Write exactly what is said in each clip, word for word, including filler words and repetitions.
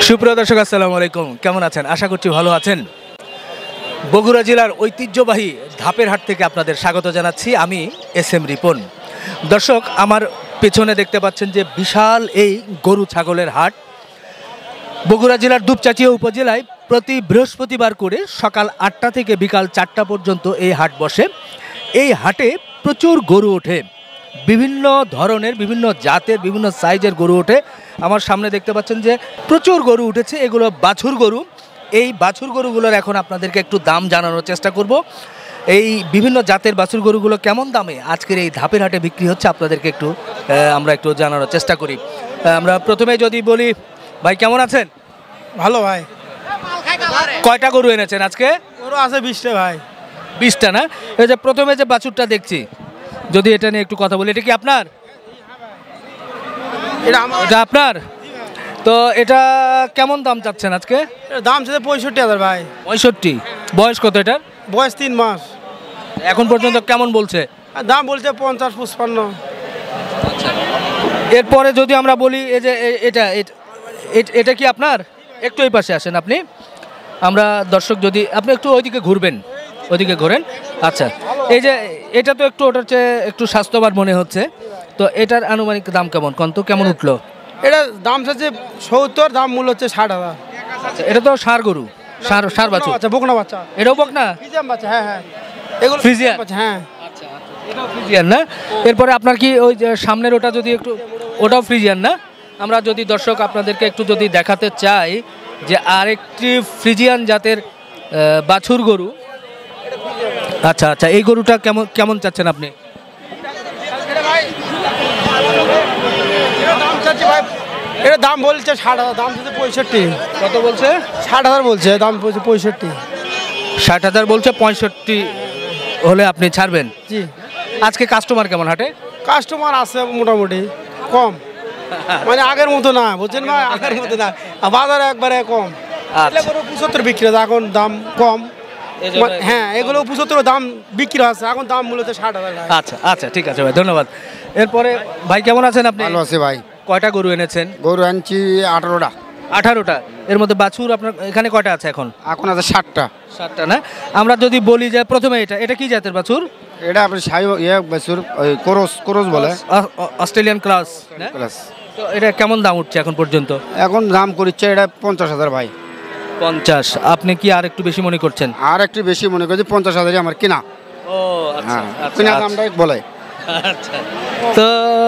সুপ্রিয় দর্শক আসসালামু আলাইকুম, কেমন আছেন? আশা করছি ভালো আছেন। বগুড়া জেলার ঐতিহ্যবাহী ধাপের হাট থেকে আপনাদের স্বাগত জানাচ্ছি। আমি এস এম রিপন। দর্শক, আমার পেছনে দেখতে পাচ্ছেন যে বিশাল এই গরু ছাগলের হাট। বগুড়া জেলার দুপচাঁচিয়া উপজেলায় প্রতি বৃহস্পতিবার করে সকাল আটটা থেকে বিকাল চারটা পর্যন্ত এই হাট বসে। এই হাটে প্রচুর গরু ওঠে, বিভিন্ন ধরনের, বিভিন্ন জাতের, বিভিন্ন সাইজের গরু ওঠে। আমার সামনে দেখতে পাচ্ছেন যে প্রচুর গরু উঠেছে, এগুলো বাছুর গরু। এই বাছুর গরুগুলোর এখন আপনাদেরকে একটু দাম জানানোর চেষ্টা করব। এই বিভিন্ন জাতের বাছুর গরুগুলো কেমন দামে আজকের এই ধাপের হাটে বিক্রি হচ্ছে আপনাদেরকে একটু আমরা একটু জানানোর চেষ্টা করি। আমরা প্রথমে যদি বলি, ভাই কেমন আছেন? ভালো ভাই। কয়টা গরু এনেছেন আজকে? গরু আছে বিশটা ভাই। বিশটা না? এই যে প্রথমে যে বাছুরটা দেখছি, যদি এটা নিয়ে একটু কথা বলি, এটা কি আপনার? এটা আপনার? তো এটা কেমন দাম চাচ্ছেন আজকে? দাম চাচ্ছে পঁয়ষট্টি হাজার ভাই। পঁয়ষট্টি? বয়স কত এটার? বয়স তিন মাস। এখন পর্যন্ত কেমন বলছে? দাম বলছে পঞ্চাশ পঁচপান্ন। এরপরে যদি আমরা বলি, এই যে এটা এটা কি আপনার? একটু এই পাশে আসেন আপনি। আমরা দর্শক, যদি আপনি একটু ওইদিকে ঘুরবেন, ওইদিকে ঘোরেন। আচ্ছা, এই যে এটা তো একটু ওটার চেয়ে একটু স্বাস্থ্যবান মনে হচ্ছে, তো এটার আনুমানিক দাম কেমন? কত কেমন উঠলো? এটা দাম চাচ্ছে সত্তর, দাম মূল্য হচ্ছে ষাট হাজার। এটা তো ষাঁড় গরু, ষাঁড় ষাঁড় বাচ্চা, আচ্ছা বকনা বাচ্চা। এটাও বকনা? ফ্রিজিয়ান বাচ্চা, হ্যাঁ হ্যাঁ এগুলো ফ্রিজিয়ান বাচ্চা, হ্যাঁ। আচ্ছা, এটাও ফ্রিজিয়ান না? এরপরে আপনার কি ওই যে সামনের ওটা যদি একটু, ওটাও ফ্রিজিয়ান না? আমরা যদি দর্শক আপনাদেরকে একটু যদি দেখাতে চাই যে আরেকটি ফ্রিজিয়ান জাতের বাছুর গরু। আচ্ছা আচ্ছা, এই গরুটা কেমন কেমন চাচ্ছেন আপনি? এটা দাম বলছে ষাট হাজার, দাম বলছে পঁয়ষট্টি। কত বলছে? ষাট হাজার বলছে, দাম বলছে পঁয়ষট্টি। ষাট হাজার বলছে, পঁয়ষট্টি হলে আপনি ছাড়বেন? জি। আজকে কাস্টমার কেমন হাটে? কাস্টমার আছে মোটামুটি কম, মানে আগের মতো না, বুঝছেন ভাই, আগের মতো না, বাজারে একবারে কম। গরু পঁচাত্তর বিক্রি হচ্ছে, এখন দাম কম। হ্যাঁ, এগুলো পঁচাত্তর দাম বিক্রি হচ্ছে, এখন দাম মূলত ষাট হাজার। আচ্ছা আচ্ছা, ঠিক আছে ভাই, ধন্যবাদ। এরপরে ভাই কেমন আছেন আপনি? ভালো আছে ভাই। কয়টা গরু এনেছেন? গরু আনছি আঠারোটা। আঠারোটা? এর মধ্যে বাছুর আপনার এখানে কয়টা আছে এখন? এখন আছে ষাটটা। ষাটটা না? আমরা যদি বলি যে প্রথমে এটা এটা কি জাতের বাছুর? এটা আপনি সাই ইয়ে বাছুর, ওই কোরস কোরস বলে, অস্ট্রেলিয়ান ক্রস। তো এটা কেমন দাম উঠছে এখন পর্যন্ত? এখন দাম করছে এটা পঞ্চাশ হাজার ভাই। পঞ্চাশ? আপনি কি আর একটু বেশি মনে করছেন? আর একটু বেশি মনে করছি, পঞ্চাশ হাজারই আমার কিনা। ও আচ্ছা, কিনা দামটা বলে। আচ্ছা, তো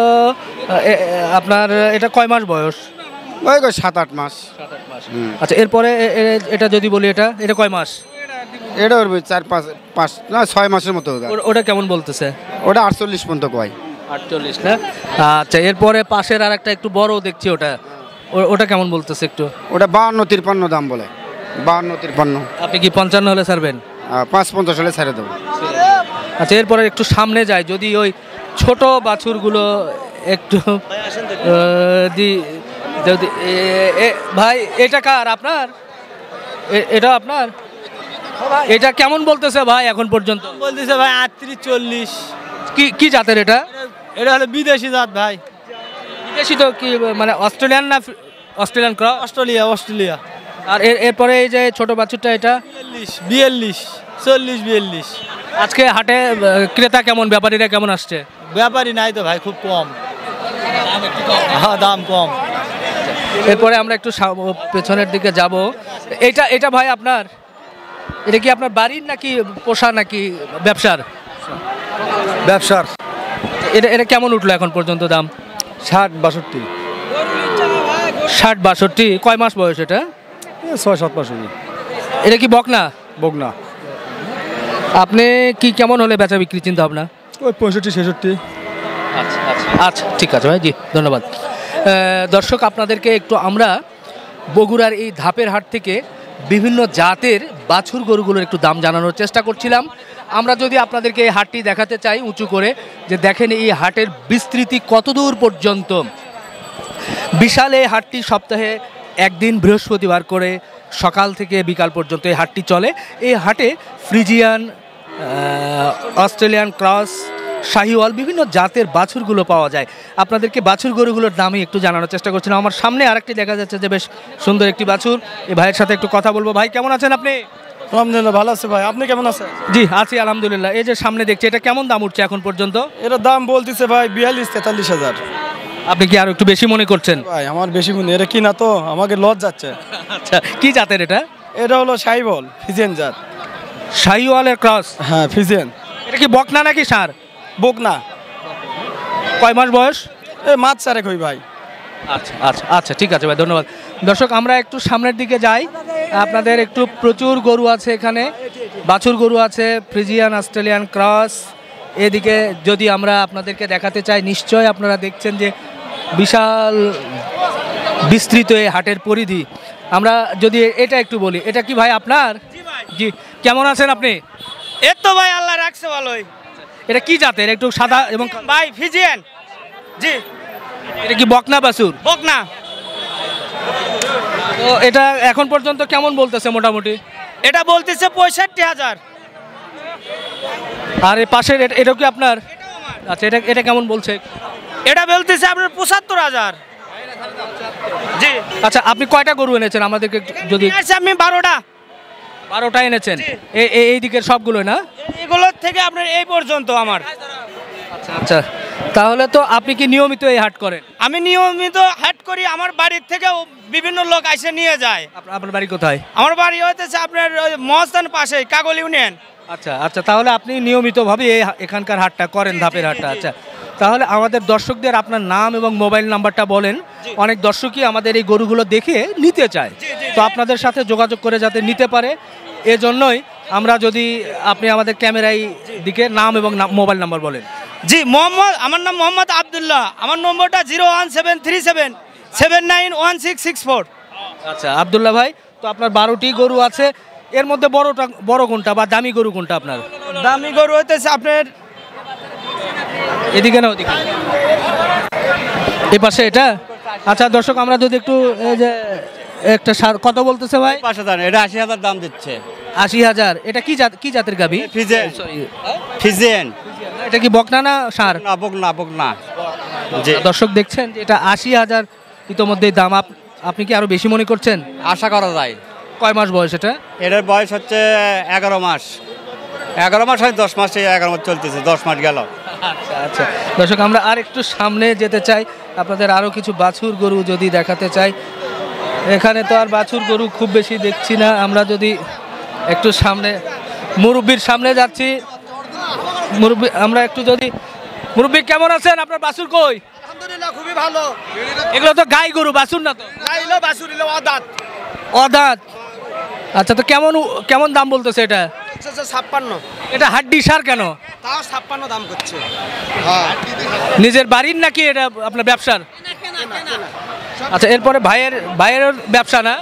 আপনার এটা কয় মাস বয়স? ওই সাত আট মাস। সাত আট মাস। আচ্ছা, এরপরে এটা যদি বলি, এটা এটা কয় মাস? এটা ওর চার পাঁচ পাঁচ না ছয় মাসের মতো। ওটা কেমন বলতেছে? ওটা আটচল্লিশ পর্যন্ত কয়। আটচল্লিশ না? আচ্ছা, এরপরে পাশের আর একটা একটু বড় দেখছি, ওটা ওটা কেমন বলতেছে একটু? ওটা বাহান্ন তিরপান্ন দাম বলে, বাহান্ন তিরপান্ন। আপনি কি পঞ্চান্ন হলে ছাড়বেন? পাঁচ পঞ্চাশ হলে ছেড়ে দেবো। আচ্ছা, এরপরে একটু সামনে যাই, যদি ওই ছোট বাছুরগুলো একটু দি যদি। ভাই এটা কার? আপনার? এটা আপনার? এটা কেমন বলতেছে ভাই এখন পর্যন্ত? বলতেছে ভাই আটত্রিশ চল্লিশ। কি কি জাতের এটা? এটা হলো বিদেশি জাত ভাই। বিদেশি তো কি মানে অস্ট্রেলিয়ান না? Australian cross? Australia Australia. আর এর এরপরে এই যে ছোট বাছুরটা, এটা বিয়াল্লিশ বিয়াল্লিশ চল্লিশ বিয়াল্লিশ। আজকে হাটে ক্রেতা কেমন, ব্যাপারীরা কেমন আসছে? ব্যাপারী নাই তো ভাই, খুব কম, হ্যাঁ দাম কম। এরপরে আমরা একটু পেছনের দিকে যাব। এটা এটা ভাই আপনার? এটা কি আপনার বাড়ির নাকি পোষা নাকি ব্যবসার? ব্যবসার। এটা এটা কেমন উঠলো এখন পর্যন্ত দাম? ষাট বাষট্টি। ষাট বাষট্টি? কয় মাস বয়স এটা? ছয় সাত মাস। এটা কি বকনা? বকনা। আপনি কি কেমন হলে বেচা বিক্রি চিন্তা ভাবনা? ওই পঁয়ষট্টি ছেষট্টি। আচ্ছা আচ্ছা আচ্ছা, ঠিক আছে ভাই, জি ধন্যবাদ। দর্শক, আপনাদেরকে একটু আমরা বগুড়ার এই ধাপের হাট থেকে বিভিন্ন জাতের বাছুর গরুগুলোর একটু দাম জানানোর চেষ্টা করছিলাম। আমরা যদি আপনাদেরকে এই হাটটি দেখাতে চাই উঁচু করে, যে দেখেন এই হাটের বিস্তৃতি কতদূর পর্যন্ত। বিশাল এই হাটটি সপ্তাহে একদিন বৃহস্পতিবার করে সকাল থেকে বিকাল পর্যন্ত এই হাটটি চলে। এই হাটে ফ্রিজিয়ান, অস্ট্রেলিয়ান ক্রস, শাহিওয়াল বিভিন্ন জাতের বাছুরগুলো পাওয়া যায়। আপনাদেরকে বাছুর গরুগুলোর দামই একটু জানানোর চেষ্টা করছিলাম। আমার সামনে আরেকটি দেখা যাচ্ছে যে বেশ সুন্দর একটি বাছুর। এই ভাইয়ের সাথে একটু কথা বলবো। ভাই কেমন আছেন আপনি? আলহামদুলিল্লাহ ভালো আছে ভাই, আপনি কেমন আছেন? জি আছি আলহামদুলিল্লাহ। এই যে সামনে দেখছি, এটা কেমন দাম উঠছে এখন পর্যন্ত? এটার দাম বলতেছে ভাই বিয়াল্লিশ তেতাল্লিশ হাজার। আপনি কি আরো একটু বেশি মনে করছেন? ভাই আমার বেশি মনে, এটা কিনা তো আমাকে লস যাচ্ছে। আচ্ছা, কি জাতের এটা? এটা হলো শাহিওয়াল ফিজিয়ান জাত। শাহিওয়ালের ক্রস? হ্যাঁ ফিজিয়ান। এটা কি বকনা নাকি ষাঁড়? বকনা। কয় মাস বয়স? এ মাছ চারেক হই ভাই। আচ্ছা আচ্ছা আচ্ছা ঠিক আছে ভাই, ধন্যবাদ। দর্শক আমরা একটু সামনের দিকে যাই। আপনাদের একটু প্রচুর গরু আছে এখানে, বাছুর গরু আছে, ফ্রিজিয়ান অস্ট্রেলিয়ান ক্রস। এদিকে যদি আমরা আপনাদেরকে দেখাতে চাই, নিশ্চয় আপনারা দেখছেন যে বিশাল বিস্তৃত এই হাটের পরিধি। আমরা যদি এটা একটু বলি, এটা কি ভাই আপনার? জি, কেমন আছেন আপনি? এর তো ভাই আল্লাহ রাখছে ভালোই। এটা কি জাতের? একটু সাদা এবং ভাই ফিজিয়ান। জি। এটা কি বকনা বাছুর? বকনা। তো এটা এখন পর্যন্ত কেমন বলতেছে মোটামুটি? এটা বলতেছে পঁয়ষট্টি হাজার। আর এই পাশের এটা- এটাও কি আপনার? আচ্ছা, এটা এটা কেমন বলছে? এটা বলতেছে আপনার পঁচাত্তর হাজার। জি। আচ্ছা, আপনি কয়টা গরু এনেছেন আমাদেরকে একটু যদি? নিয়ে আসছি আমি বারোটা। বারোটা এনেছেন? এই- এই- এই দিকের সবগুলো না? এগুলোর থেকে আপনার এই পর্যন্ত আমার। আচ্ছা আচ্ছা, তাহলে তো আপনি কি নিয়মিত এই হাট করেন? আমি নিয়মিত হাট করি, আমার বাড়ির থেকেও বিভিন্ন লোক এসে নিয়ে যায়। আপ- আপনার বাড়ি কোথায়? আমার বাড়ি হইতেছে আপনার ওই মহস্থান পাশে কাগল ইউনিয়ন। আচ্ছা আচ্ছা, তাহলে আপনি নিয়মিতভাবে এই হা- এখানকার হাটটা করেন, ধাপের হাটটা। আচ্ছা, তাহলে আমাদের দর্শকদের আপনার নাম এবং মোবাইল নাম্বারটা বলেন। অনেক দর্শকই আমাদের এই গরুগুলো দেখে নিতে চায়, তো আপনাদের সাথে যোগাযোগ করে যাতে নিতে পারে, এজন্যই আমরা যদি আপনি আমাদের ক্যামেরায় দিকে নাম এবং নাম- মোবাইল নাম্বার বলেন। জি, মোহাম্মদ, আমার নাম মোহাম্মদ আবদুল্লাহ। আমার নম্বরটা zero one seven three seven seven nine one six six four. আচ্ছা আব্দুল্লাহ ভাই, তো আপনার বারোটি গরু আছে, এর মধ্যে বড়টা বড় কোনটা বা দামি গরু কোনটা আপনার? দামি গরু হইতেছে আপনার এদিকে না ওদিকে? এ পাশে এটা? আচ্ছা দর্শক, আমরা যদি একটু এই যে একটা সার- কত বলতেছে ভাই? পাঁচ হাজার, এটা আশি হাজার দাম দিচ্ছে। আশি হাজার। এটা কি জাত, কি জাতের গাভী? ফিজেন। Sorry, ফিজেন এটা কি বকনা না ষাঁড়? না, বক না, বক না। জি, দর্শক দেখছেন যে এটা আশি হাজার ইতোমধ্যেই দাম। আপ- আপনি কি আরো বেশি মনে করছেন? আশা করা যায়। কয় মাস বয়স এটা? এটার বয়স হচ্ছে এগারো মাস। এগারো মাস হয়, দশ মাস, এই এগারো মাস চলতেছে, দশ মাস গেল। আচ্ছা আচ্ছা, দর্শক আমরা আর একটু সামনে যেতে চাই, আপনাদের আরো কিছু বাছুর গরু যদি দেখাতে চাই। এখানে তো আর বাছুর গরু খুব বেশি দেখছি না। আমরা যদি একটু সামনে, মুরব্বির সামনে যাচ্ছি। মুরব্বি, আমরা একটু যদি, মুরব্বি কেমন আছেন? আপনার বাছুর কই? আলহামদুলিল্লাহ খুবই ভালো। এগুলো তো গাই গরু, বাছুর না তো? গাইলো বাছুরিলো আদাত অদাঁত। আচ্ছা, তো কেমন কেমন দাম বলতেছে এটা? ছাপ্পান্ন। এটা হাড্ডি সার কেন? তাও ছাপ্পান্ন দাম করছে। নিজের বাড়ির নাকি এটা আপনার ব্যবসার? আচ্ছা, এরপরে ভাইয়ের ভাইয়ের ব্যবসা না?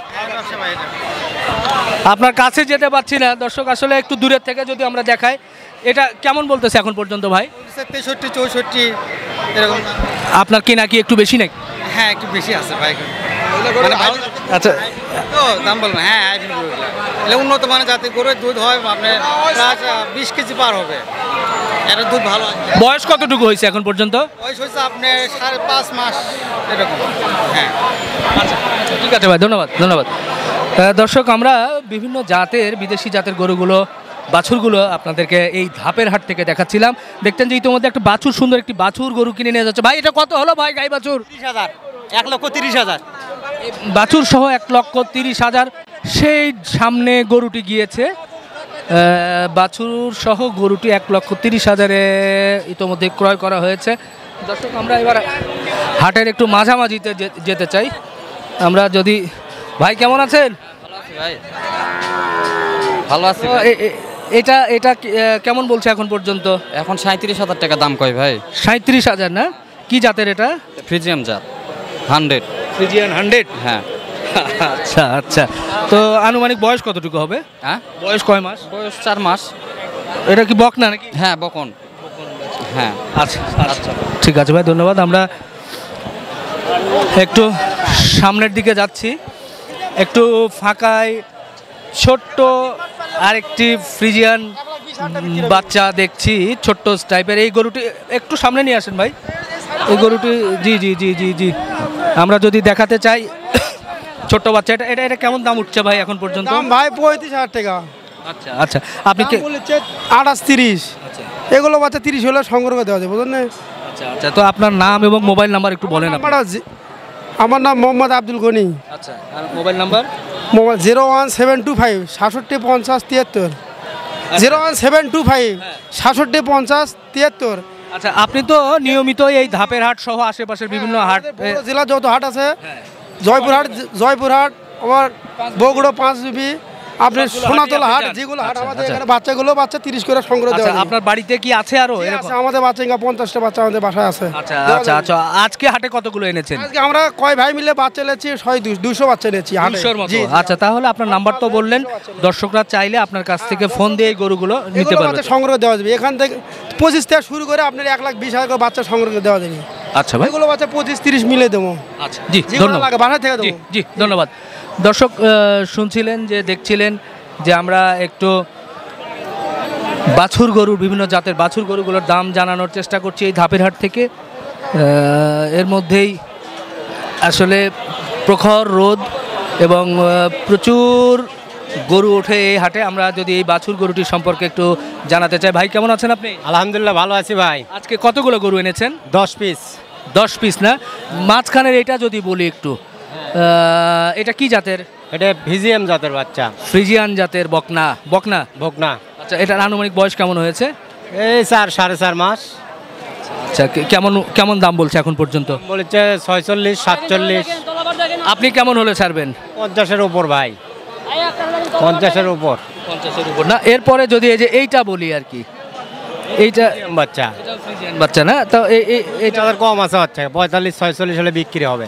আপনার কাছে যেতে পারছি না দর্শক, আসলে একটু দূরের থেকে যদি আমরা দেখাই। এটা কেমন বলতেছে এখন পর্যন্ত ভাই? তেষট্টি চৌষট্টি এরকম। আপনার কি নাকি একটু বেশি নাকি? হ্যাঁ একটু বেশি আছে ভাই। আচ্ছা তো দাম বলবেন, হ্যাঁ হাইব্রিড গরুগুলো এগুলো উন্নত মানের জাতের গরুর দুধ হয় আপনার প্রায় বিশ কেজি পার হবে। এর দুধ ভালো আছে। বয়স কতটুকু হয়েছে এখন পর্যন্ত? বয়স হয়েছে আপনার সাড়ে পাঁচ মাস এরকম। হ্যাঁ ঠিক আছে ভাই, ধন্যবাদ ধন্যবাদ। আহ, দর্শক আমরা বিভিন্ন জাতের, বিদেশি জাতের গরুগুলো, বাছুরগুলো আপনাদেরকে এই ধাপের হাট থেকে দেখাচ্ছিলাম। দেখতেন যে ইতিমধ্যে একটা বাছুর, সুন্দর একটি বাছুর গরু কিনে নিয়ে যাচ্ছে। ভাই এটা কত হলো ভাই, গাই বাছুর? তিরিশ হাজার, এক লক্ষ তিরিশ হাজার। বাছুর সহ এক লক্ষ তিরিশ হাজার। সেই সামনে গরুটি গিয়েছে, আহ, বাছুর সহ গরুটি এক লক্ষ তিরিশ হাজারে ইতিমধ্যে ক্রয় করা হয়েছে। দর্শক আমরা এবার হাটের একটু মাঝামাঝিতে যে- যেতে চাই। আমরা যদি, ভাই কেমন আছেন? ভালো আছে তো এ- এ- এটা এটা কি- আহ, কেমন বলছে এখন পর্যন্ত? এখন সাঁত্রিশ হাজার টাকা দাম কয় ভাই। সাঁত্রিশ হাজার না? কি জাতের এটা? ফ্রিজিয়াম জাত হান্ড্রেড। Friesian hundred. হ্যাঁ আচ্ছা আচ্ছা, তো আনুমানিক বয়স কতটুকু হবে? হ্যাঁ বয়স কয় মাস? বয়স চার মাস। এটা কি বক না নাকি? হ্যাঁ বকন। হ্যাঁ আচ্ছা আচ্ছা, ঠিক আছে ভাই, ধন্যবাদ। আমরা একটু সামনের দিকে যাচ্ছি, একটু ফাঁকায় ছোট্ট আরেকটি ফ্রিজিয়ান বাচ্চা দেখছি ছোট্ট টাইপের। এই গরুটি একটু সামনে নিয়ে আসেন ভাই। এই গরুটি জি জি জি জি জি আমরা যদি দেখাতে চাই ছোট্ট বাচ্চা, এটা এটা এটা কেমন দাম উঠছে ভাই এখন পর্যন্ত? দাম ভাই পঁয়ত্রিশ হাজার টাকা। আচ্ছা আচ্ছা আপনি কে আঠাশ তিরিশ, এগুলো বাচ্চা তিরিশ হলে সংগ্রহ করে দেওয়া যায়, বুঝলেন না? আচ্ছা আচ্ছা তো আপনার নাম এবং মোবাইল নাম্বার একটু বলেন আপনি। আমার জি- আমার নাম মোহাম্মদ আব্দুল গনি। আচ্ছা আর mobile number? Mobile zero one seven two five সাতষট্টি পঞ্চাশ তিয়াত্তর, zero one seven two five সাতষট্টি পঞ্চাশ তিয়াত্তর। আচ্ছা আপনি তো নিয়মিত এই ধাপের হাট সহ আশেপাশের বিভিন্ন হাট পুরো জেলা যত হাট আছে, জয়পুরহাট জয়পুরহাট আমার বগুড়া পাঁচ বিবি, আপনার সোনাতলা হাট, যেগুলো হাট আমাদের এখানে বাচ্চাগুলো বাচ্চা তিরিশ করে সংগ্রহ দেওয়া আচ্ছা যায়। আপনার বাড়িতে কি আছে আরো আছে, এরকম? আমাদের বাচ্চা ইঙ্গা পঞ্চাশটা বাচ্চা আমাদের বাসায় আছে। আচ্ছা আচ্ছা আচ্ছা আজকে হাটে কতগুলো এনেছেন? আজকে আমরা কয় ভাই মিলে বাচ্চা নিয়েছি, ছয় দুশো বাচ্চা নিয়েছি হাটে। দুইশোর মতো। জি, জি। আচ্ছা তাহলে আপনার নাম্বার তো বললেন, দর্শকরা চাইলে আপনার কাছ থেকে ফোন দিয়ে এই গরুগুলো নিতে এগুলো পারবে। বাচ্চা সংগ্রহ দেওয়া যাবে এখান থেকে পঁচিশ থেকে শুরু করে আপনার এক লাখ বিশ হাজার করে বাচ্চা সংগ্রহ করে দেওয়া যাবে। আচ্ছা ভাই এগুলো বাচ্চা পঁচিশ তিরিশ মিলে দেবো। আচ্ছা জি যেগুলো ধন্যবাদ। লাগে বাসা থেকে জি দেবো। জি ধন্যবাদ। দর্শক আহ, শুনছিলেন যে দেখছিলেন যে আমরা একটু বাছুর গরুর বিভিন্ন জাতের বাছুর গরুগুলোর দাম জানানোর চেষ্টা করছি এই ধাপের হাট থেকে। আহ, এর মধ্যেই আসলে প্রখর রোদ এবং আহ, প্রচুর গরু ওঠে এই হাটে। আমরা যদি এই বাছুর গরুটি সম্পর্কে একটু জানাতে চাই। ভাই কেমন আছেন আপনি? আলহামদুলিল্লাহ ভালো আছি ভাই। আজকে কতগুলো গরু এনেছেন? দশ পিস। দশ পিস না? মাঝখানের এটা যদি বলি একটু, আহ, এটা কি জাতের? এটা ভিজিএম জাতের বাচ্চা, ফ্রিজিয়ান জাতের বকনা। বকনা ভোগনা। আচ্ছা এটার আনুমানিক বয়স কেমন হয়েছে? এই চার সাড়ে চার মাস। আচ্ছা কে- কেমন কেমন দাম বলছে এখন পর্যন্ত? বলেছে ছয়চল্লিশ সাতচল্লিশ। আপনি কেমন হলে ছাড়বেন? পঞ্চাশের উপর ভাই, পঞ্চাশের উপর। পঞ্চাশের উপর না? এরপরে যদি এই যে এইটা বলি আর কি, এইটা বাচ্চা ফ্রিজিয়ান বাচ্চা না? তো এই এই- এটা এইটা কম আছে বাচ্চা, পঁয়তাল্লিশ ছয়চল্লিশ হলে বিক্রি হবে।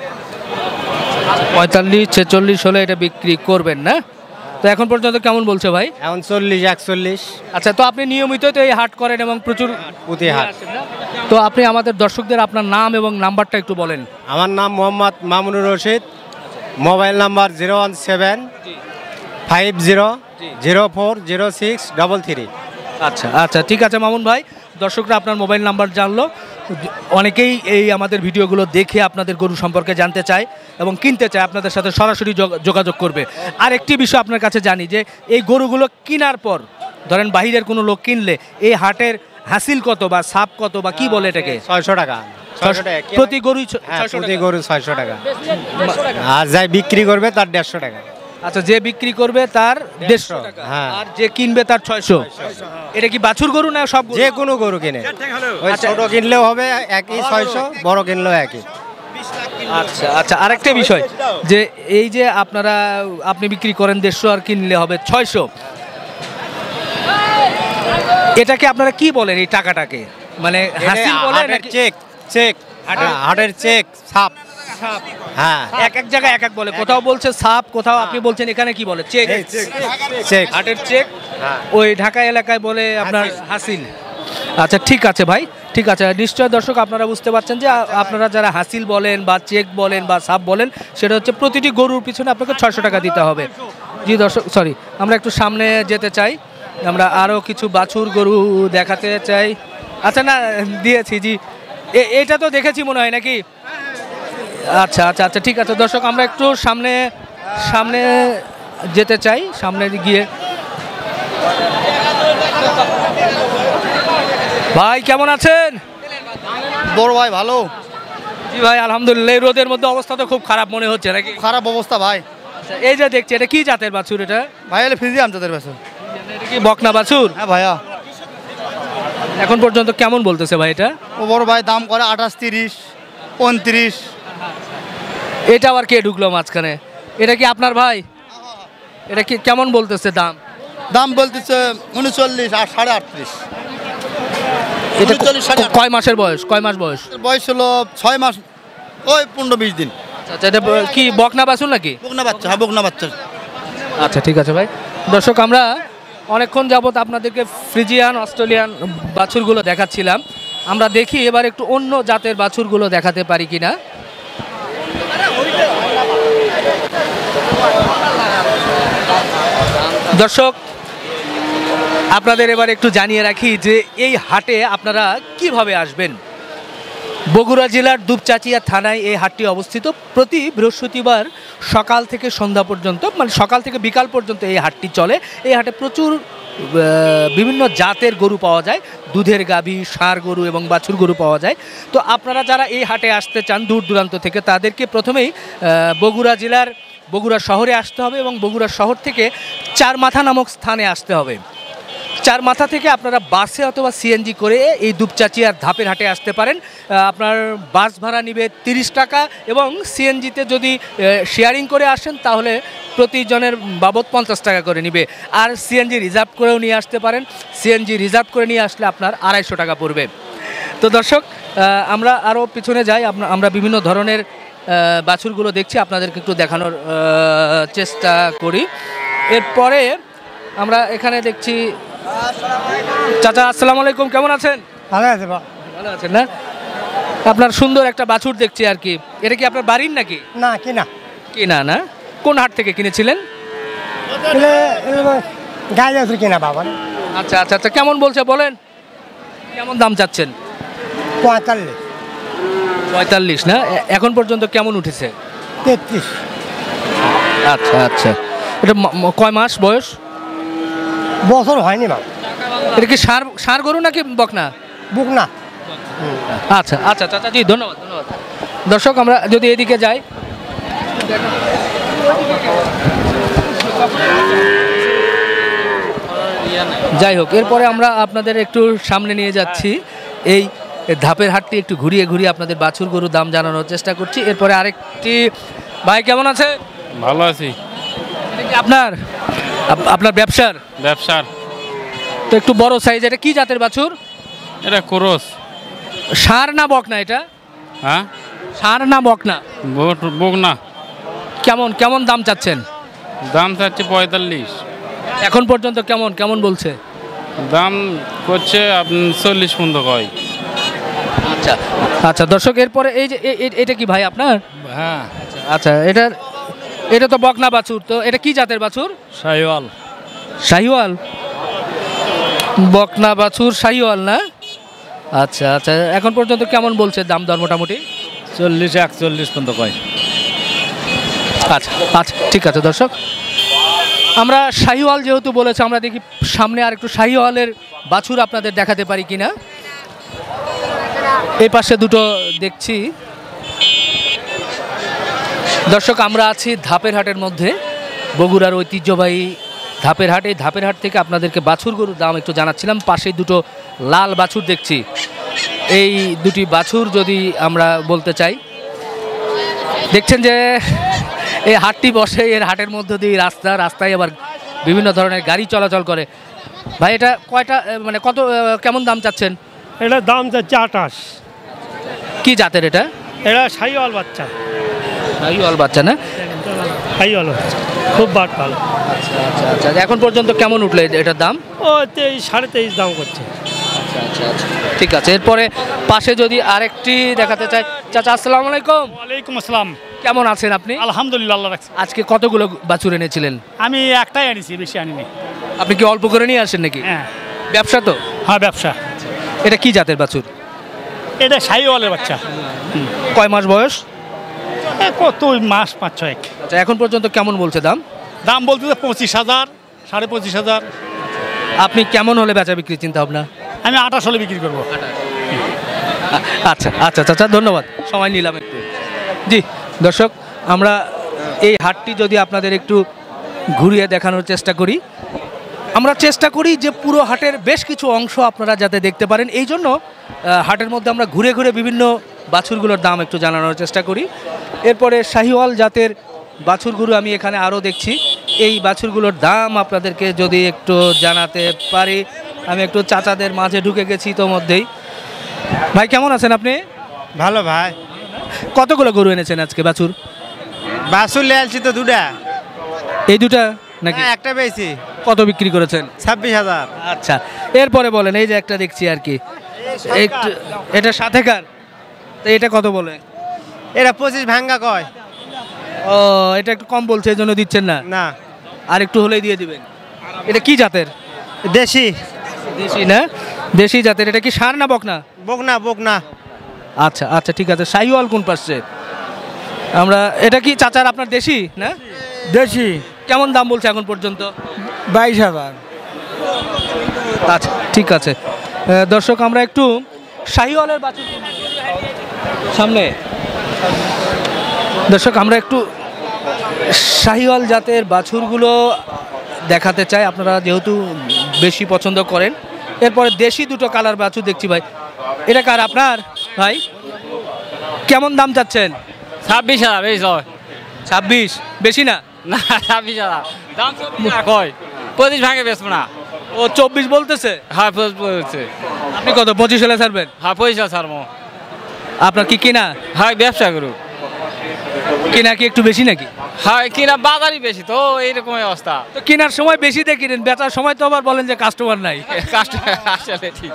পঁয়তাল্লিশ ছেচল্লিশ হলে এটা বিক্রি করবেন না? তো এখন পর্যন্ত কেমন বলছে ভাই? এখন চল্লিশ একচল্লিশ আচ্ছা তো আপনি নিয়মিত তো এই হাট করেন এবং প্রচুর প্রতি হাট। তো আপনি আমাদের দর্শকদের আপনার নাম এবং নাম্বারটা একটু বলেন। আমার নাম Mohammad Mamunur Rashid, mobile number zero one seven five zero zero four zero six double three. আচ্ছা আচ্ছা ঠিক আছে মামুন ভাই, দর্শকরা আপনার মোবাইল নাম্বার জানলো। অনেকেই এই আমাদের ভিডিওগুলো দেখে আপনাদের গরু সম্পর্কে জানতে চায় এবং কিনতে চায়, আপনাদের সাথে সরাসরি যোগ- যোগাযোগ করবে। আর একটি বিষয় আপনার কাছে জানি যে এই গরুগুলো কেনার পর ধরেন বাহিরের কোনো লোক কিনলে এই হাটের হাসিল কত বা সাপ কত বা কি বলে এটাকে? ছয়শো টাকা। ছয়শো টাকা প্রতি গরুই ছ- হ্যাঁ, ছয়শো প্রতি টাকা? গরু ছয়শো টাকা। আর যাই বিক্রি করবে তার দেড়শো টাকা। আচ্ছা যে বিক্রি করবে তার দেড়শো টাকা, হ্যাঁ। আর যে কিনবে তার ছয়শো। এটা কি বাছুর গরু না সব গরু? যে কোনো গরু কিনে, ওই ছোট কিনলেও হবে একই ছয়শো, বড় কিনলেও একই। আচ্ছা আচ্ছা আরেকটা বিষয় যে এই যে আপনারা আপনি বিক্রি করেন দেড়শো আর কিনলে হবে ছয়শো, এটাকে আপনারা কি বলেন এই টাকাটাকে? মানে হাসিল বলেন হাটের নাকি? চেক, চেক হাটের- হাটের চেক ছাপ। হ্যাঁ এক এক জায়গায় এক এক বলে, কোথাও বলছে সাপ, কোথাও আপনি বলছেন এখানে কি বলে চেক। চেক। হাটের চেক ওই ঢাকা এলাকায় বলে আপনার হাসিল। আচ্ছা ঠিক আছে ভাই, ঠিক আছে। নিশ্চয় দর্শক আপনারা বুঝতে পারছেন যে আ- আপনারা যারা হাসিল বলেন বা চেক বলেন বা সাপ বলেন, সেটা হচ্ছে প্রতিটি গরুর পিছনে আপনাকে ছয়শো টাকা দিতে হবে। জি দর্শক সরি, আমরা একটু সামনে যেতে চাই, আমরা আরও কিছু বাছুর গরু দেখাতে চাই। আচ্ছা না দিয়েছি জি, এ- এটা তো দেখেছি মনে হয় নাকি? আচ্ছা আচ্ছা আচ্ছা ঠিক আছে দর্শক, আমরা একটু সামনে সামনে যেতে চাই, সামনে গিয়ে। ভাই কেমন আছেন? বড় ভাই ভালো। জি ভাই আলহামদুলিল্লাহ। এই রোদের মধ্যে অবস্থা তো খুব খারাপ মনে হচ্ছে নাকি? খারাপ অবস্থা ভাই। আচ্ছা, এই যে দেখছি এটা কি জাতের বাছুর? এটা ভাই এলে ফ্রিজিয়াম জাতের বেশন। এটা কি বকনা বাছুর? হ্যাঁ ভাইয়া। এখন পর্যন্ত কেমন বলতেছে ভাই এটা? ও বড় ভাই দাম করে আঠাশ তিরিশ পঁয়ত্রিশ। এটা আবার কে ঢুকলো মাঝখানে? এটা কি আপনার ভাই? এটা কি কেমন বলতেছে দাম? দাম বলতেছে উনচল্লিশ আর সাড়ে আটত্রিশ। এটা উনচল্লিশ, সাড়ে ক- কয় মাসের বয়স? কয় মাস বয়স? বয়স হলো ছয় মাস, ওই পনেরো বিশ দিন। আচ্ছা এটা ব- কি বকনা বাছুর নাকি? বকনা বাচ্চা, হ্যাঁ বকনা বাচ্চা। আচ্ছা ঠিক আছে ভাই। দর্শক আমরা অনেকক্ষণ যাবত আপনাদেরকে ফ্রিজিয়ান অস্ট্রেলিয়ান বাছুরগুলো দেখাচ্ছিলাম, আমরা দেখি এবার একটু অন্য জাতের বাছুরগুলো দেখাতে পারি কিনা। দর্শক আপনাদের এবার একটু জানিয়ে রাখি যে এই হাটে আপনারা কিভাবে আসবেন। বগুড়া জেলার দুপচাচিয়া থানায় এই হাটটি অবস্থিত। প্রতি বৃহস্পতিবার সকাল থেকে সন্ধ্যা পর্যন্ত, মানে সকাল থেকে বিকাল পর্যন্ত এই হাটটি চলে। এই হাটে প্রচুর আহ, বিভিন্ন জাতের গরু পাওয়া যায়, দুধের গাভী, ষাঁড় গরু এবং বাছুর গরু পাওয়া যায়। তো আপনারা যারা এই হাটে আসতে চান দূর দূরান্ত থেকে, তাদেরকে প্রথমেই আহ, বগুড়া জেলার বগুড়া শহরে আসতে হবে এবং বগুড়া শহর থেকে চার মাথা নামক স্থানে আসতে হবে। চার মাথা থেকে আপনারা বাসে অথবা সিএনজি করে এই দুপচাচিয়ার ধাপের হাটে আসতে পারেন। আহ, আপনার বাস ভাড়া নিবে তিরিশ টাকা এবং সিএনজিতে যদি শেয়ারিং করে আসেন তাহলে প্রতিজনের বাবদ পঞ্চাশ টাকা করে নিবে। আর সিএনজি রিজার্ভ করেও নিয়ে আসতে পারেন। সিএনজি রিজার্ভ করে নিয়ে আসলে আপনার আড়াইশো টাকা পড়বে। তো দর্শক, আহ, আমরা আরও পিছনে যাই। আপনা- আমরা বিভিন্ন ধরনের আহ, বাছুরগুলো দেখছি, আপনাদেরকে একটু দেখানোর আহ, চেষ্টা করি। এরপরে আমরা এখানে দেখছি, চাচা আসসালামু আলাইকুম, কেমন আছেন? ভালো আছে বা ভালো আছেন না? আপনার সুন্দর একটা বাছুর দেখছি আর কি। এটা কি আপনার বাড়ির নাকি? না কিনা কিনা না? কোন হাট থেকে কিনেছিলেন? গায়ে আছে কিনা বাবা আচ্ছা আচ্ছা আচ্ছা, কেমন বলছে বলেন, কেমন দাম চাচ্ছেন? পঁয়তাল্লিশ পঁয়তাল্লিশ না? এ- এখন পর্যন্ত কেমন উঠেছে? তেত্রিশ আচ্ছা আচ্ছা, এটা ম- ম- কয় মাস বয়স? বছর হয়নি বাবা, এটা কি ষাঁড় ষাঁড় গরু নাকি বকনা? বুক না আচ্ছা আচ্ছা চাচা জি, ধন্যবাদ ধন্যবাদ। দর্শক, আমরা যদি এদিকে যাই, যাই হোক, এরপরে আমরা আপনাদের একটু সামনে নিয়ে যাচ্ছি। এই ধাপের হাটটি একটু ঘুরিয়ে ঘুরিয়ে আপনাদের বাছুর গরুর দাম জানানোর চেষ্টা করছি। এরপরে আরেকটি ভাই, কেমন আছে? ভালো আছি। এটা কি আপনার আপ- আপনার ব্যবসার? ব্যবসার। তো একটু বড় সাইজ, এটা কি জাতের বাছুর? এটা ক্রস। ষাঁড় না বকনা? এটা হ্যাঁ, ষাঁড় না বকনা? বুক না। কেমন কেমন দাম চাচ্ছেন? দাম চাচ্ছে পঁয়তাল্লিশ। এখন পর্যন্ত কেমন কেমন বলছে? দাম করছে আপনি চল্লিশ পর্যন্ত কয়। আচ্ছা আচ্ছা দর্শক, এরপরে এই যে এ- এ- এটা কি ভাই আপনার? হ্যাঁ, আচ্ছা, এটার এটা তো বকনা বাছুর, তো এটা কি জাতের বাছুর? শাহিওয়াল। শাহিওয়াল? বকনা বাছুর শাহিওয়াল না? আচ্ছা আচ্ছা, এখন পর্যন্ত কেমন বলছে দাম দর মোটামুটি? চল্লিশ একচল্লিশ পর্যন্ত কয়। আচ্ছা আচ্ছা, ঠিক আছে দর্শক, আমরা শাহিওয়াল যেহেতু বলেছে, আমরা দেখি সামনে আর একটু শাহিওয়ালের বাছুর আপনাদের দেখাতে পারি কিনা। এই পাশে দুটো দেখছি। দর্শক, আমরা আছি ধাপের হাটের মধ্যে, বগুড়ার ঐতিহ্যবাহী ধাপের হাট। এই ধাপের হাট থেকে আপনাদেরকে বাছুর গরুর দাম একটু জানাচ্ছিলাম। পাশেই দুটো লাল বাছুর দেখছি। এই দুটি বাছুর যদি আমরা বলতে চাই, দেখছেন যে এই হাটটি বসে, এর হাটের মধ্য দিয়ে রাস্তা, রাস্তায় আবার বিভিন্ন ধরনের গাড়ি চলাচল করে। ভাই, এটা কয়টা এ, মানে কত এ, কেমন দাম চাচ্ছেন? এটা দাম যাচ্ছে আঠাশ। কি জাতের এটা? এটা শাহিওয়াল বাচ্চা, শাহিওয়াল বাচ্চা না? শাহিওয়াল বাচ্চা খুব বাট ভালো। আচ্ছা আচ্ছা আচ্ছা, এখন পর্যন্ত কেমন উঠলো এ- এটার দাম? ও তেইশ সাড়ে তেইশ দাম করছে। আচ্ছা আচ্ছা আচ্ছা, ঠিক আছে। এরপরে পাশে যদি আরেকটি দেখাতে চাই, চাচা আসসালামু আলাইকুম, ওয়ালাইকুম আসসালাম। কেমন আছেন আপনি? আলহামদুলিল্লাহ, আল্লাহ রাখছে। আজকে কতগুলো বাছুর এনেছিলেন? আমি একটাই আনিছি, বেশি আনিনি। আপনি কি অল্প করে নিয়ে আসেন নাকি? হ্যাঁ ব্যবসা তো? হ্যাঁ, ব্যবসা। এটা কি জাতের বাছুর? এটা শাহিওয়ালের বাচ্চা। কয় মাস বয়স? এ কত মাস পাঁচ ছয়েক। আচ্ছা, এখন পর্যন্ত কেমন বলছে দাম? দাম বলতে তো পঁচিশ হাজার, সাড়ে পঁচিশ হাজার। আপনি কেমন হলে বেচা বিক্রি চিন্তা ভাবনা? আমি আঠাশ হলে বিক্রি করবো। আচ্ছা আচ্ছা আচ্ছা, ধন্যবাদ, সময় নিলাম একটু। জি দর্শক, আমরা এই হাটটি যদি আপনাদের একটু ঘুরিয়ে দেখানোর চেষ্টা করি, আমরা চেষ্টা করি যে পুরো হাটের বেশ কিছু অংশ আপনারা যাতে দেখতে পারেন। এই জন্য আহ, হাটের মধ্যে আমরা ঘুরে ঘুরে বিভিন্ন বাছুরগুলোর দাম একটু জানানোর চেষ্টা করি। এরপরে শাহিওয়াল জাতের বাছুরগুলো আমি এখানে আরও দেখছি। এই বাছুরগুলোর দাম আপনাদেরকে যদি একটু জানাতে পারি। আমি একটু চাচাদের মাঝে ঢুকে গেছি ইতোমধ্যেই। ভাই, কেমন আছেন আপনি? ভালো ভাই। কতগুলো গরু এনেছেন আজকে বাছুর? বাসুর লে আলছি তো দুটা। এই দুটা নাকি? হ্যাঁ, একটা পেয়েছি কত বিক্রি করেছেন? ছাব্বিশ হাজার। আচ্ছা, এরপরে বলেন, এই যে একটা দেখছি আর কি, একটু এটা সাথেকার, তো এটা কত বলে? এটা পঁচিশ ভাঙ্গা কয়। ও, এটা একটু কম বলছে, এই জন্য দিচ্ছেন না? না, আর একটু হলেই দিয়ে দিবেন। এটা কি জাতের? দেশি দেশি না, দেশি জাতের। এটা কি ষাঁড় না বকনা? বকনা বকনা। আচ্ছা আচ্ছা ঠিক আছে। শাহিওয়াল কোন পাশে? আমরা এটা কি চাচার আপনার দেশি না? দেশি কেমন দাম বলছে এখন পর্যন্ত? বাইশ হাজার। আচ্ছা ঠিক আছে। আহ, দর্শক আমরা একটু শাহিওয়ালের বাছুর সামনে, দর্শক আমরা একটু শাহিওয়াল জাতের বাছুরগুলো দেখাতে চাই, আপনারা যেহেতু বেশি পছন্দ করেন। এরপরে দেশি দুটো কালার বাছুর দেখছি ভাই। এটা কার আপনার ভাই? কেমন দাম চাচ্ছেন? ছাব্বিশ হাজার বেশি হয় ছাব্বিশ বেশি না? না ছাব্বিশ হাজার দাম কয় পঁচিশ ভাঙে বেচবো না। ও চব্বিশ বলতেছে? হ্যাঁ বলছে। আপনি কত পঁচিশ হলে ছাড়বেন? হ্যাঁ পঁচিশ হাজার ছাড়বো। আপনার কি কিনা? হ্যাঁ ব্যবসা করু। কিনা কি একটু বেশি নাকি? হ্যাঁ কিনা বাজারই বেশি তো এইরকমই অবস্থা। তো কেনার সময় বেশি দিয়ে কিনেন, বেচার সময় তো আবার বলেন যে কাস্টমার নাই। কাস্টমার আসলে ঠিক।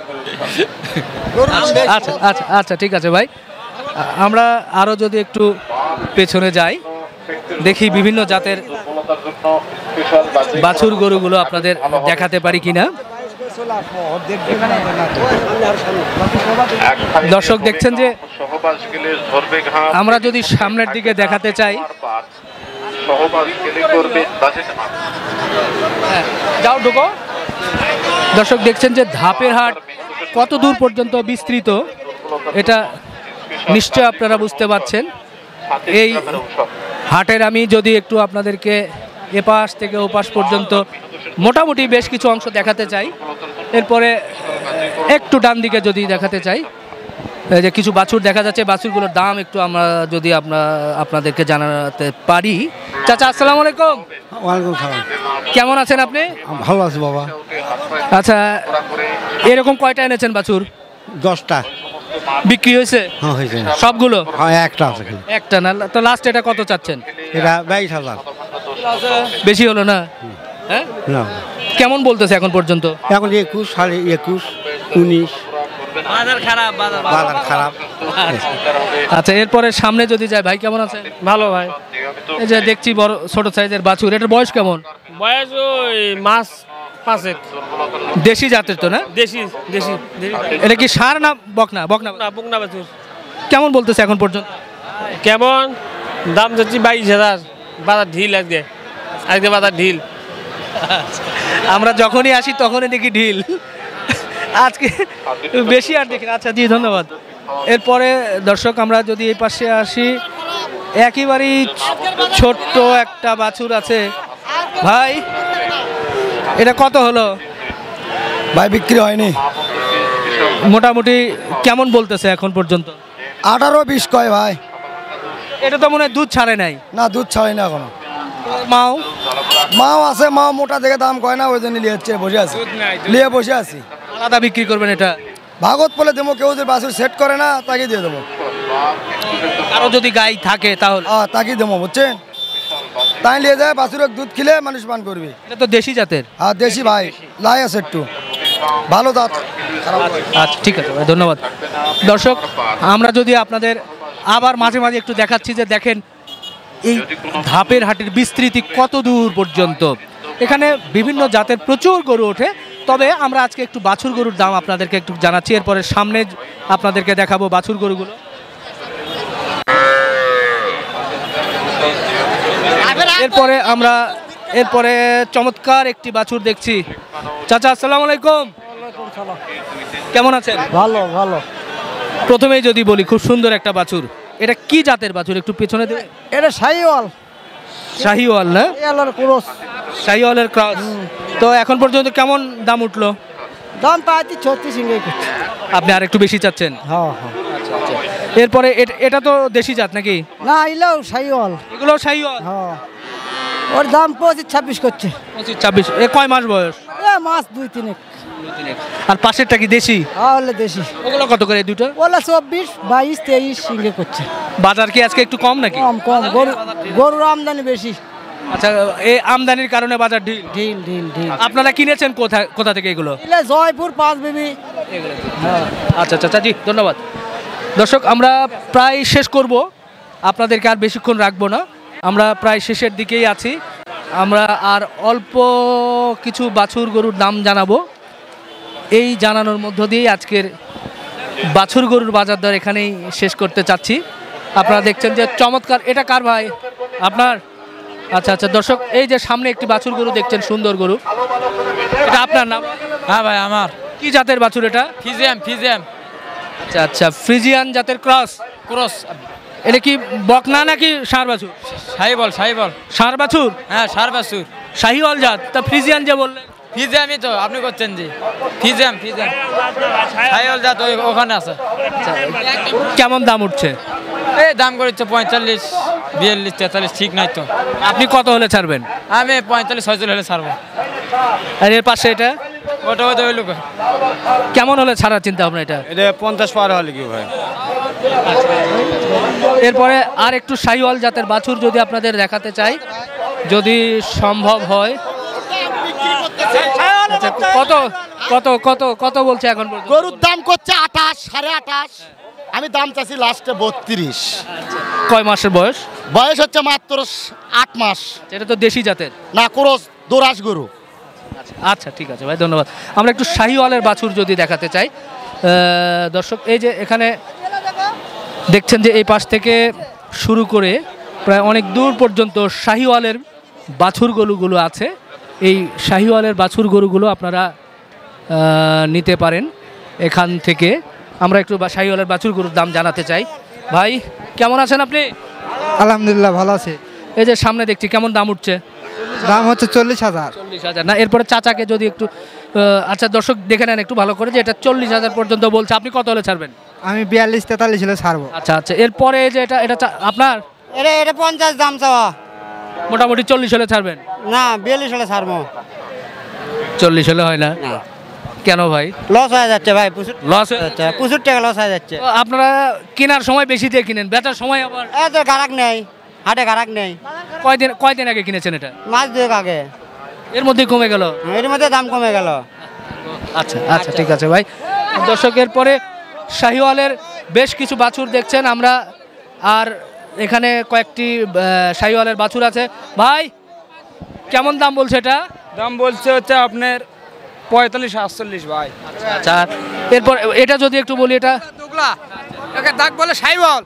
আচ্ছা আচ্ছা আচ্ছা ঠিক আছে ভাই। আমরা আরও যদি একটু পেছনে যাই, দেখি বিভিন্ন জাতের বাছুর গরুগুলো আপনাদের দেখাতে পারি কিনা। দর্শক দেখছেন যে আমরা যদি সামনের দিকে দেখাতে চাই, হ্যাঁ, যাও ঢুকো। দর্শক দেখছেন যে ধাপের হাট কত দূর পর্যন্ত বিস্তৃত, এটা নিশ্চয় আপনারা বুঝতে পারছেন। এই হাটের আমি যদি একটু আপনাদেরকে এপাশ থেকে ওপাশ পর্যন্ত মোটামুটি বেশ কিছু অংশ দেখাতে চাই, এরপরে একটু ডান দিকে যদি দেখাতে চাই, এই যে কিছু বাছুর দেখা যাচ্ছে, বাছুরগুলোর দাম একটু আমরা যদি আপনার আপনাদেরকে জানাতে পারি। চাচা আসসালামু আলাইকুম। ওয়ালাইকুম সালাম। কেমন আছেন আপনি? ভালো আছি বাবা। আচ্ছা, এরকম কয়টা এনেছেন বাছুর? দশটা। বিক্রি হয়েছে? হ্যাঁ হয়েছে। সবগুলো? হ্যাঁ একটা আছে। একটা না? তো লাস্ট এটা কত চাচ্ছেন? এটা বাইশ হাজার। বেশি হলো না? হ্যাঁ না, কেমন বলতেছে এখন পর্যন্ত? এখন একুশ, সাড়ে একুশ, উনিশ। বাজার খারাপ, বাজার খারাপ। আচ্ছা, এরপরে সামনে যদি যায়, ভাই কেমন আছে? ভালো ভাই। এই যে দেখছি বড় ছোট সাইজের বাছুর, এটার বয়স কেমন? বয়স ওই মাস পাঁচেক। দেশি জাতের তো না? দেশি দেশি এটা কি ষাঁড় না বকনা? বকনা। বকনা বাছুর। কেমন বলতেছে এখন পর্যন্ত? কেমন দাম যাচ্ছি বাইশ হাজার। বাজার ঢিল আজকে, আজকে বাজার ঢিল। আমরা যখনই আসি তখনই দেখি ঢিল, আজকে বেশি আর দেখি। আচ্ছা জি, ধন্যবাদ। এরপরে দর্শক আমরা যদি এই পাশে আসি, একেবারেই ছোট্ট একটা বাছুর আছে ভাই, এটা কত হলো ভাই? বিক্রি হয়নি। মোটামুটি কেমন বলতেছে এখন পর্যন্ত? আঠারো বিশ কয় ভাই। এটা তো মনে হয় দুধ ছাড়ে নাই। না, দুধ ছাড়াই না এখনো। মাও মাও আছে, মাও মোটা দেখে দাম কয় না, ওই জন্য নিয়ে হচ্ছে বসে আছি, নিয়ে বসে আছি। আলাদা বিক্রি করবেন এটা? ভাগত বলে দেবো, কেউ যদি বাছুর সেট করে না তাকে দিয়ে দেবো। আরো যদি গাই থাকে তাহলে হ্যাঁ তাকে দেবো, বুঝছেন? তাই নিয়ে যায়, বাছুরের দুধ খেলে মানুষ পান করবে। এটা তো দেশি জাতের? হ্যাঁ দেশি ভাই, লাই আছে একটু ভালো দাঁত। আচ্ছা ঠিক আছে ভাই, ধন্যবাদ। দর্শক আমরা যদি আপনাদের আবার মাঝে মাঝে একটু দেখাচ্ছি যে দেখেন এই ধাপের হাটের বিস্তৃতি কত দূর পর্যন্ত। এখানে বিভিন্ন জাতের প্রচুর গরু ওঠে, তবে আমরা আজকে একটু বাছুর গরুর দাম আপনাদেরকে একটু জানাচ্ছি, এরপরে সামনে আপনাদেরকে দেখাবো বাছুর গরুগুলো। এরপরে আমরা এরপরে চমৎকার একটি বাছুর দেখছি। চাচা আসসালামু আলাইকুম। কেমন আছেন? ভালো ভালো। প্রথমেই যদি বলি, খুব সুন্দর একটা বাছুর, এটা কি জাতের বাছুর একটু পেছনে দেবে? এটা শাহিওয়াল। শাহিওয়াল না? শাহিওয়ালের ক্রস। শাহিওয়ালের ক্রস। তো এখন পর্যন্ত কেমন দাম উঠলো? দাম পাইছি ছত্রিশ ইঙ্গিত। আপনি আর একটু বেশি চাচ্ছেন? হ্যাঁ হ্যাঁ। এরপরে এট- এটা তো দেশি জাত নাকি? না, এলেও শাহিওয়াল। এগুলো শাহিওয়াল? হ্যাঁ, ওর দাম পঁচিশ ছাব্বিশ করছে। পঁচিশ ছাব্বিশ। এ কয় মাস বয়স? এ মাস দুই তিনেক। আর পাশেরটা কি দেশি? তাহলে দেশি। ওগুলো কত করে দুটো? ওলা চব্বিশ বাইশ তেইশ সিঙ্গে করছে। বাজার কি আজকে একটু কম নাকি? কম কম, গরু গরুর আমদানি বেশি। আচ্ছা, এই আমদানির কারণে বাজার ঢিল? ঢিল ঢিল ঢিল। আপনারা কিনেছেন কোথা কোথা থেকে এগুলো? এলে জয়পুর পাঁচ বিবি। আচ্ছা আচ্ছা আচ্ছা, জি ধন্যবাদ। দর্শক আমরা প্রায় শেষ করব, আপনাদেরকে আর বেশিক্ষণ রাখবো না, আমরা প্রায় শেষের দিকেই আছি। আমরা আর অল্প কিছু বাছুর গরুর দাম জানাবো। এই জানানোর মধ্য দিয়েই আজকের বাছুর গরুর বাজার দর এখানেই শেষ করতে চাচ্ছি। আপনারা দেখছেন যে চমৎকার, এটা কার ভাই? আপনার? আচ্ছা আচ্ছা দর্শক, এই যে সামনে একটি বাছুর গরু দেখছেন, সুন্দর গরু, এটা আপনার নাম? হ্যাঁ ভাই আমার। কি জাতের বাছুর এটা? ফিজিয়াম ফিজিয়াম আচ্ছা আচ্ছা, ফ্রিজিয়ান জাতের ক্রস। ক্রস। এটা কি বকনা নাকি ষাঁড় বাছুর? সাইবল সাইবল। ষাঁড় বাছুর? হ্যাঁ সার বাছুর। শাহিওয়াল জাত, তা ফ্রিজিয়ান যে বললেন? ফিজিয়ামই তো আপনি করছেন জি। ফিজিয়াম ফিজিয়াম সাইবল জাত ওই ওখানে আছে। কেমন দাম উঠছে? এই দাম করেছে পঁয়তাল্লিশ বিয়াল্লিশ তেতাল্লিশ, ঠিক নাই তো। আপনি কত হলে ছাড়বেন? আমি পঁয়তাল্লিশ ছয়চল্লিশ হলে ছাড়বো। আর এর পাশে এটা ওটা ওটা ওই লোক। কেমন হলে ছাড়ার চিন্তা ভাবনা এটা? এটা পঞ্চাশ পার হলে কি ভাই? এরপরে আর একটু শাহিওয়াল জাতের বাছুর যদি আপনাদের দেখাতে চাই, যদি সম্ভব হয়। আচ্ছা, কত কত কত কত বলছে এখন পর্যন্ত? গরুর দাম করছে আঠাশ সাড়ে আঠাশ, আমি দাম চাচ্ছি লাস্টে বত্রিশ। কয় মাসের বয়স? বয়স হচ্ছে মাত্র আট মাস। এটা তো দেশি জাতের না, ক্রস দোরাস গরু। আচ্ছা ঠিক আছে ভাই, ধন্যবাদ। আমরা একটু শাহিওয়ালের বাছুর যদি দেখাতে চাই দর্শক, এই যে এখানে দেখছেন যে এই পাশ থেকে শুরু করে প্রায় অনেক দূর পর্যন্ত শাহিওয়ালের বাছুর গরুগুলো আছে। এই শাহিওয়ালের বাছুর গরুগুলো আপনারা নিতে পারেন এখান থেকে। আমরা একটু শাহিওয়ালের বাছুর গরুর দাম জানাতে চাই। ভাই কেমন আছেন আপনি? আলহামদুলিল্লাহ ভালো আছে। এই যে সামনে দেখছি, কেমন দাম উঠছে? দাম হচ্ছে চল্লিশ হাজার। চল্লিশ হাজার না, এরপরে চাচাকে যদি একটু আচ্ছা দর্শক দেখে নেন একটু ভালো করে, যে এটা চল্লিশ হাজার পর্যন্ত বলছে, আপনি কত হলে ছাড়বেন? আমি বিয়াল্লিশ তেতাল্লিশ হলে ছাড়বো। আচ্ছা আচ্ছা, এরপরে যে এটা এটা আপনার? এটা এটা পঞ্চাশ দাম চাওয়া, মোটামুটি চল্লিশ হলে ছাড়বেন? না বিয়াল্লিশ হলে ছাড়বো। চল্লিশ হলে হয় না? কেন ভাই? লস হয়ে যাচ্ছে ভাই, প্রচুর লস হয়ে যাচ্ছে, প্রচুর টাকা লস হয়ে যাচ্ছে। আপনারা কেনার সময় বেশি দিয়ে কিনেন, বেচার সময় আবার এত গারাক নেই, হাটে গারাক নেই। কয়দিন কয়দিন আগে কিনেছেন এটা? মাস দুয়েক আগে। এর মধ্যে কমে গেল? এর মধ্যে দাম কমে গেল। আচ্ছা আচ্ছা ঠিক আছে ভাই। দর্শকের পরে শাহিওয়ালের বেশ কিছু বাছুর দেখছেন আমরা, আর এখানে কয়েকটি শাহিওয়ালের বাছুর আছে। ভাই কেমন দাম বলছে এটা? দাম বলছে হচ্ছে আপনার পঁয়তাল্লিশ আটচল্লিশ ভাই। আচ্ছা, এরপর এটা যদি একটু বলি, এটা দাগ বলে শাহিওয়াল,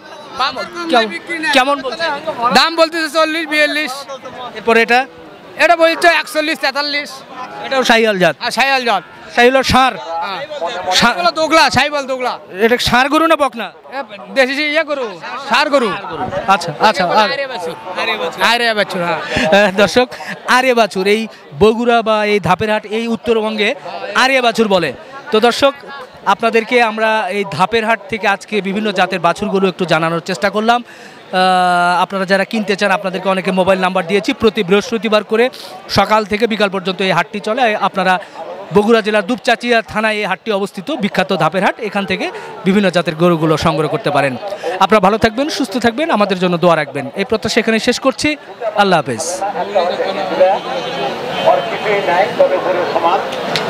কেমন বলছে দাম বলতেছে চল্লিশ বিয়াল্লিশ। এরপর এটা এটা বলছে একচল্লিশ তেতাল্লিশ। এটাও শাহিওয়াল জাত? শাহিওয়াল জাত। শাহিওয়াল ষাঁড়? দোগলা শাহিওয়াল দোগলা। এটা ষাঁড় গরু না বকনা? দেশি ইয়ে গরু, ষাঁড় গরু। আচ্ছা আচ্ছা, আরে বাছুর। দর্শক আরে বাছুর, এই বগুড়া বা এই ধাপের হাট, এই উত্তরবঙ্গে আরে বাছুর বলে। তো দর্শক আপনাদেরকে আমরা এই ধাপের হাট থেকে আজকে বিভিন্ন জাতের বাছুরগুলো একটু জানানোর চেষ্টা করলাম। আপনারা যারা কিনতে চান, আপনাদেরকে অনেকে মোবাইল নাম্বার দিয়েছি। প্রতি বৃহস্পতিবার করে সকাল থেকে বিকাল পর্যন্ত এই হাটটি চলে। আপনারা বগুড়া জেলার দুপচাচিয়া থানায় এই হাটটি অবস্থিত, বিখ্যাত ধাপের হাট। এখান থেকে বিভিন্ন জাতের গরুগুলো সংগ্রহ করতে পারেন। আপনারা ভালো থাকবেন, সুস্থ থাকবেন, আমাদের জন্য দোয়া রাখবেন। এই প্রত্যাশা এখানে শেষ করছি। আল্লাহ হাফেজ।